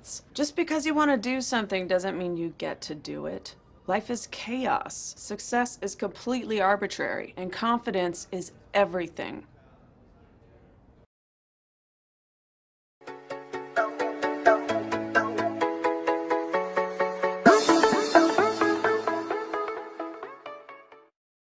limits. Just because you want to do something doesn't mean you get to do it. Life is chaos. Success is completely arbitrary, and confidence is everything.